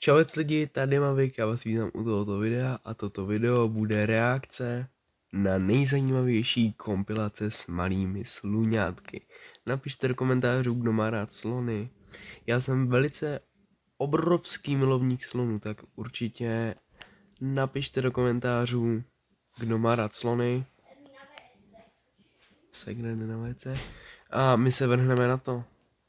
Čauec lidi, tady Mavik, já vás vítám u tohoto videa a toto video bude reakce na nejzajímavější kompilace s malými sluňátky. Napište do komentářů, kdo má rád slony. Já jsem velice obrovský milovník slonů, tak určitě napište do komentářů, kdo má rád slony. Segre na WC. A my se vrhneme na to.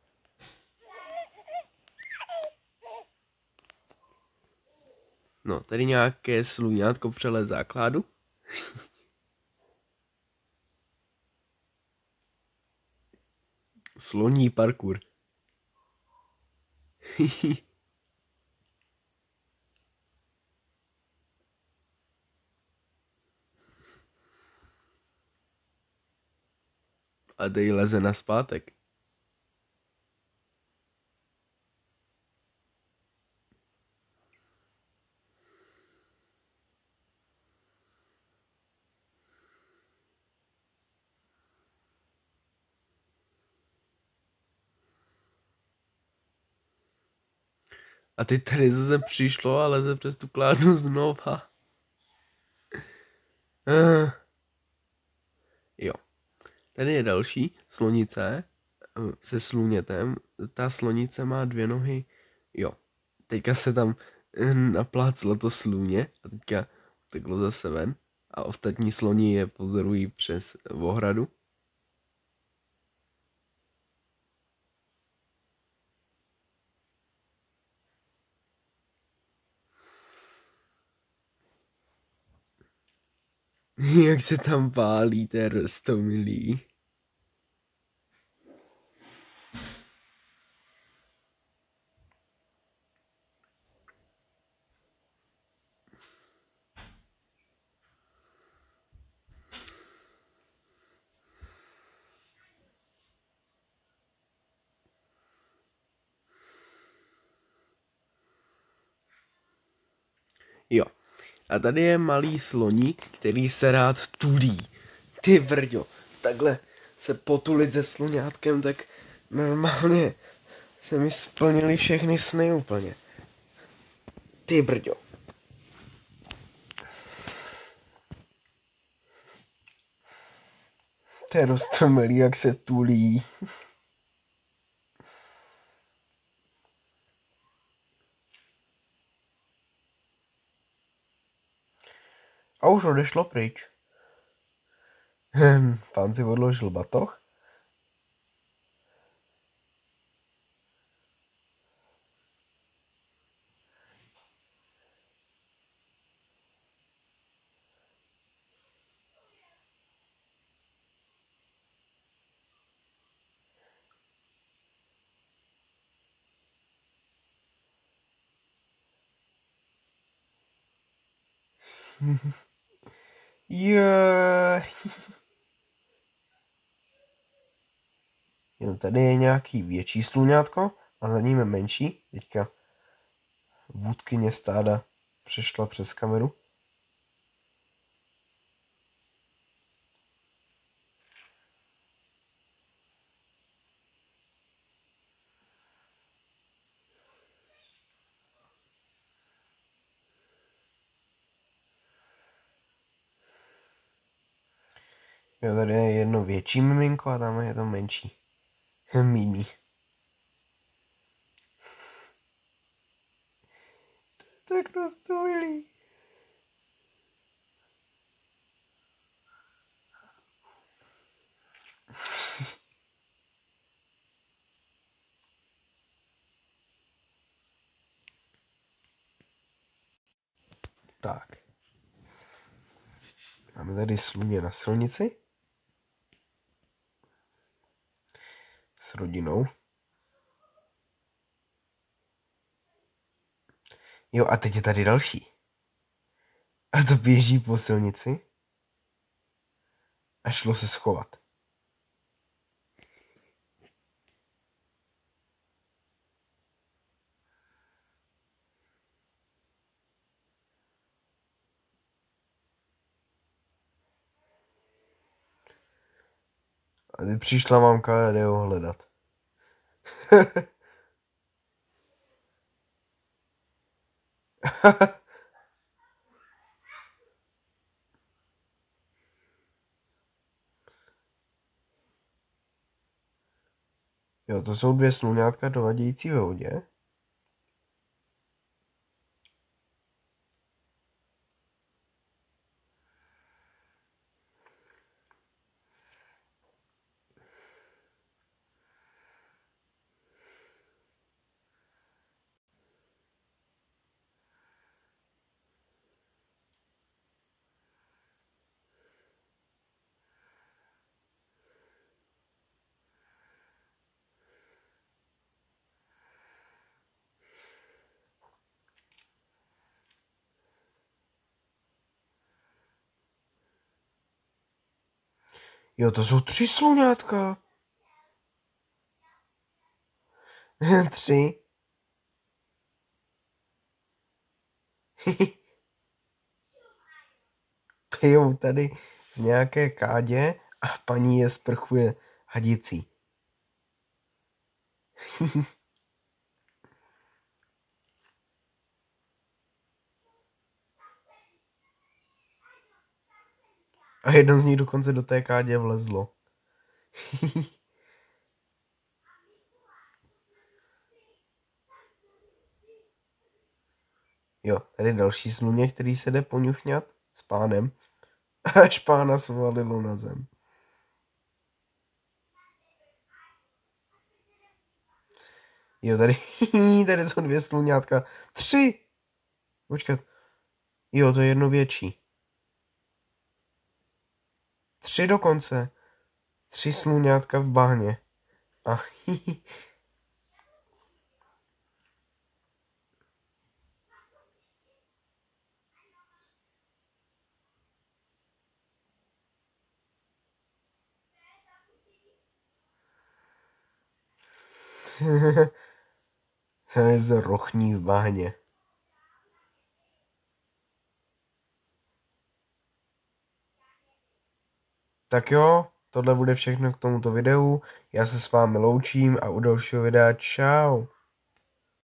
No, tady nějaké sluňátko přele základu. Sloní parkour. A tady leze na zpátek. A teď tady zase přišlo a leze přes tu kládu znova. Jo. Tady je další slonice se slunětem. Ta slonice má 2 nohy. Jo. Teďka se tam napláclo to sluně a teďka teklo zase ven. A ostatní sloni je pozorují přes ohradu. Jak se tam pálí, to je roztomilý. Jo. A tady je malý sloník, který se rád tulí. Ty brďo, takhle se potulit se sluňátkem, tak normálně se mi splnily všechny sny úplně. Ty brďo. To je roztomilý, jak se tulí. A už odešlo pryč. Pán si odložil batoh. Jo, tady je nějaký větší sluňátko a za ním je menší. Teďka vůdkyně stáda přešla přes kameru. Jo, tady je jedno větší miminko a tam je to menší. Mimi. To je tak roztomilý. Tak. Máme tady sluně na silnici. S rodinou. Jo, a teď je tady další. A to běží po silnici. A šlo se schovat. A teď přišla mamka a jde ho hledat. Jo, to jsou 2 sluňátka dovadějící ve vodě. Jo, to jsou 3 sluňátka. 3. Pijou tady v nějaké kádě a paní je sprchuje hadicí. A jedno z nich dokonce do té kádě vlezlo. Jo, tady další sluně, který se jde poňuchňat s pánem. Až pána svalilo na zem. Jo, tady jsou 2 sluňátka. 3! Počkat. Jo, to je jedno větší. 3 dokonce. 3 sluňátka v bahně. A tady se rochní v bahně. Tak jo, tohle bude všechno k tomuto videu. Já se s vámi loučím a u dalšího videa čau.